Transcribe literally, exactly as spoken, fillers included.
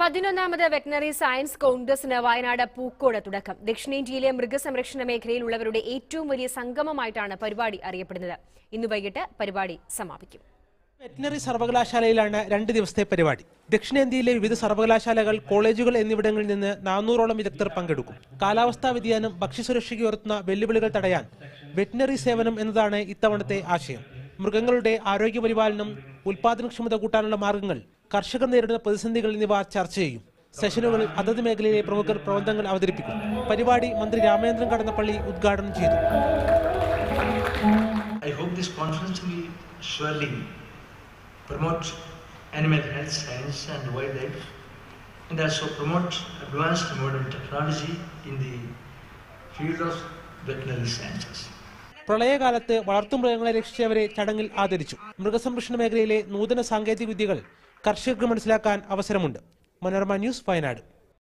പതിനൊന്നാമത് veterinary science കോൺഗ്രസിന് വയനാട് പൂക്കോട് തുടക്കം. ദക്ഷിണേന്ത്യയിലെ മൃഗസംരക്ഷണ മേഖലയിലുള്ളവരുടെ ഏറ്റവും വലിയ സംഗമമായിട്ടാണ് പരിപാടി അറിയപ്പെടുന്നത്. ഇന്ന് വൈകിട്ട് പരിപാടി സമാപിക്കും. വെറ്ററിനറി സർവകലാശാലയിലാണ് രണ്ട് ദിവസത്തെ പരിപാടി. ദക്ഷിണേന്ത്യയിലെ വിവിധ സർവകലാശാലകൾ, കോളേജുകൾ എന്നിവിടങ്ങളിൽ നിന്ന് നാനൂറോളം വിദഗ്ധർ പങ്കെടുക്കും. കാലാവസ്ഥാ വ്യതിയാനം, ഭക്ഷ്യസുരക്ഷയ്ക്ക് ഉയർത്തുന്ന വെല്ലുവിളികൾ തടയാൻ വെറ്ററിനറി സേവനം എന്നതാണ് ഇത്തവണത്തെ ആശയം. മൃഗങ്ങളുടെ ആരോഗ്യപരിപാലനം, ഉൽപാദനക്ഷമത കൂട്ടാനുള്ള മാർഗങ്ങൾ, കർഷകർ നേരിടുന്ന പ്രതിസന്ധികൾ എന്നിവ ചർച്ച ചെയ്യും. സെഷനുകൾ അതത് മേഖലയിലെ പ്രമുഖർ പ്രബന്ധങ്ങൾ അവതരിപ്പിക്കും. പരിപാടി മന്ത്രി രാമേന്ദ്രൻ കടന്നപ്പള്ളി ഉദ്ഘാടനം ചെയ്തു. I hope this conference will surely promote animal health, science and wildlife, and also promote advanced modern technology in the field of veterinary sciences. പ്രളയകാലത്ത് വളർത്തുമൃഗങ്ങളെ രക്ഷിച്ചവരെ ചടങ്ങിൽ ആദരിച്ചു. മൃഗസംരക്ഷണ മേഖലയിലെ നൂതന സാങ്കേതിക വിദ്യകൾ കർഷകർക്ക് മനസ്സിലാക്കാൻ അവസരമുണ്ട്. മനോരമ ന്യൂസ്, വയനാട്.